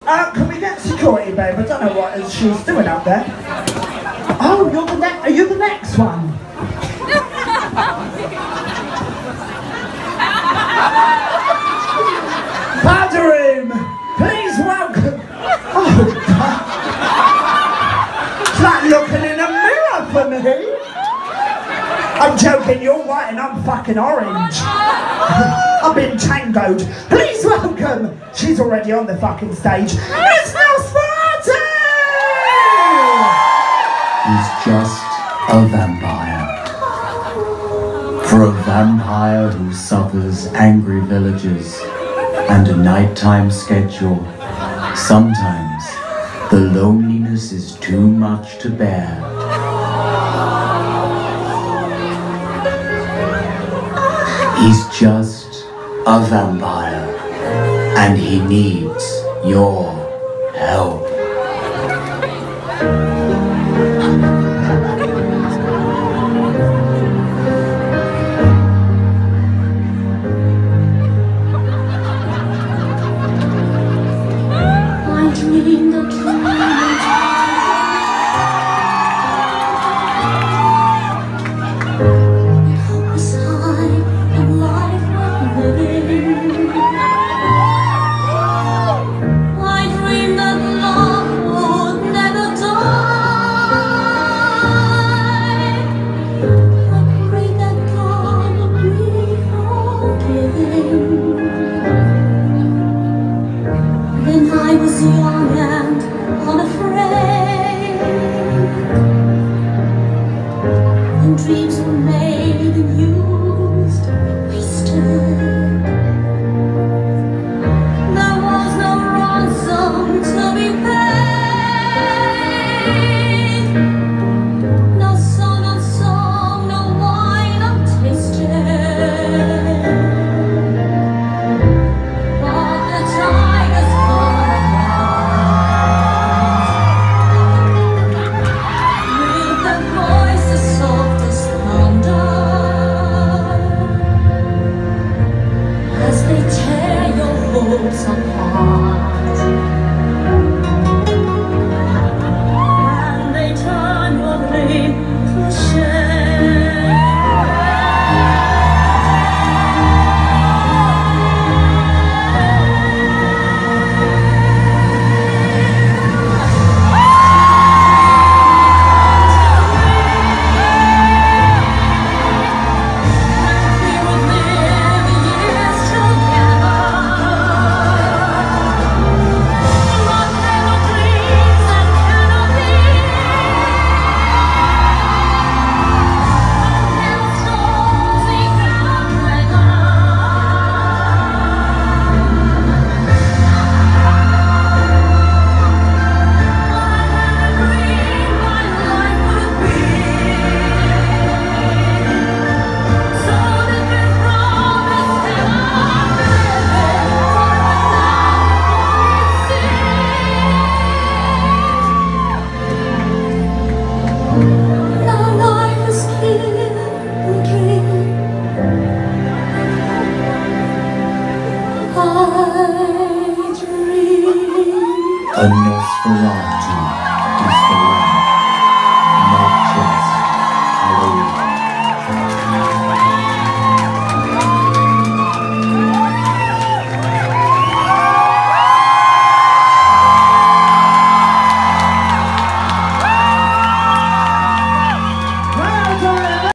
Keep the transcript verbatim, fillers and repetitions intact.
Uh, can we get security, babe? I don't know what she's doing up there. Oh, you're the next. Are you the next one? Bathroom, please welcome. Oh, God. It's like looking in a mirror for me. I'm joking, you're white and I'm fucking orange. I've been tangoed. Please welcome. She's already on the fucking stage. Miss Nosferatu! He's just a vampire. For a vampire who suffers angry villagers and a nighttime schedule, sometimes the loneliness is too much to bear. He's just a vampire, and he needs your help. I dreamed a dream. I was young and unafraid, when dreams were made and used, wasted. There was no ransom to be paid, no song unsung, no wine untasted. Apart, and they turn your dream to shame. A Nosferatu.